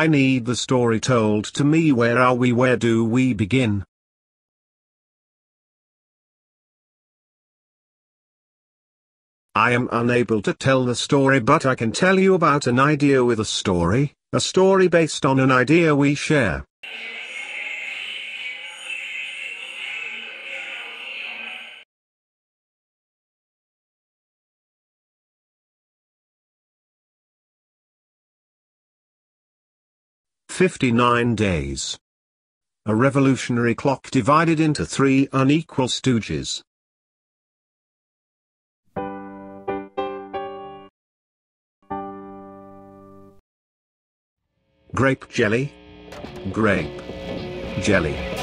I need the story told to me. Where are we? Where do we begin? I am unable to tell the story, but I can tell you about an idea with a story based on an idea we share. "59 days. A revolutionary clock divided into 3 unequal stooges. Grape jelly. Grape jelly.